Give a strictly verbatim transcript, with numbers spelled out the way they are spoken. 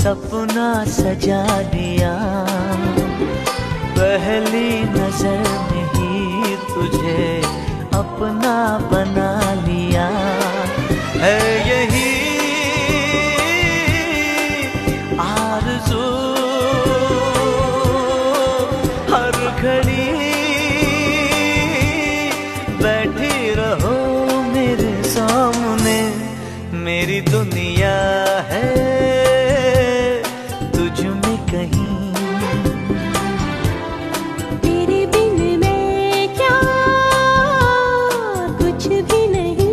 सपना सजा दिया, पहली नजर में ही तुझे अपना बना लिया। है यही आरज़ू हर घड़ी बैठी रहो मेरे सामने। मेरी दुनिया है तुझ में कहीं, तेरे बिन मैं क्या कुछ भी नहीं।